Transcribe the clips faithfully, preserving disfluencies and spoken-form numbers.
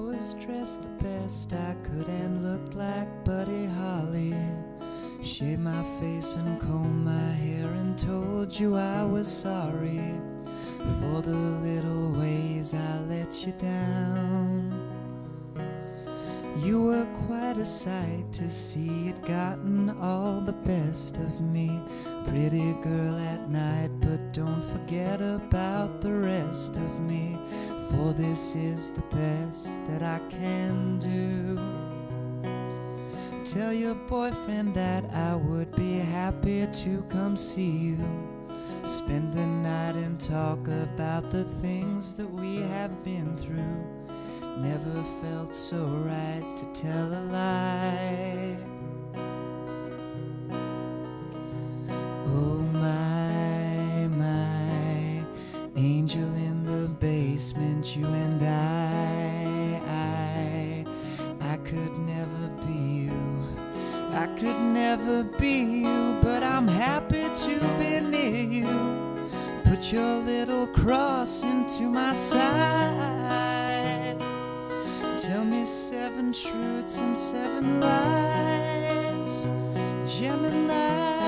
was dressed the best I could and looked like Buddy Holly. Shaved my face and combed my hair and told you I was sorry for the little ways I let you down. You were quite a sight to see, it gotten all the best of me. Pretty girl at night, but don't forget about the rest of me, for this is the best that I can do. Tell your boyfriend that I would be happy to come see you, spend the night and talk about the things that we have been through. Never felt so right to tell a lie. Oh my, my angel in the basement, you and I, I, I could never be you, I could never be you, but I'm happy to be near you. Put your little cross into my side. Tell me seven truths and seven lies, Gemini.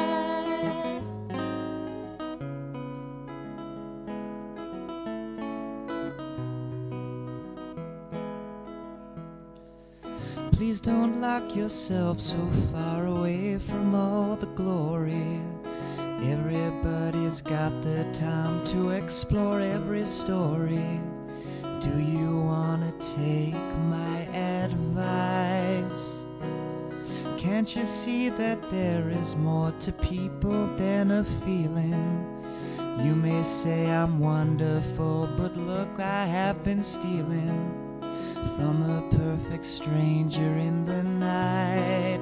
Please don't lock yourself so far away from all the glory. Everybody's got the time to explore every story. Do you wanna take my advice? Can't you see that there is more to people than a feeling? You may say I'm wonderful, but look, I have been stealing from a perfect stranger in the night.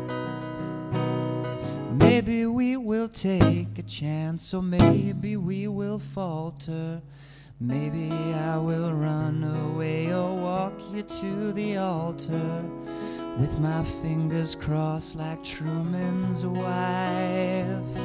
Maybe we will take a chance, or maybe we will falter. Maybe I will run away or walk you to the altar, with my fingers crossed like Truman's wife.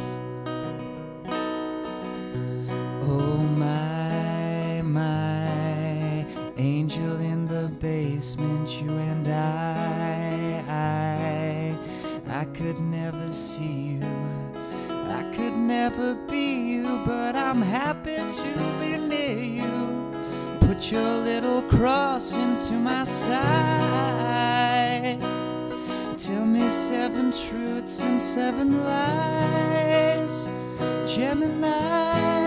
Oh my, my angel in the basement, you and I, I, I could never see you, I could never be you, but I'm happy to be near you. Put your little cross into my side. Tell me seven truths and seven lies, Gemini.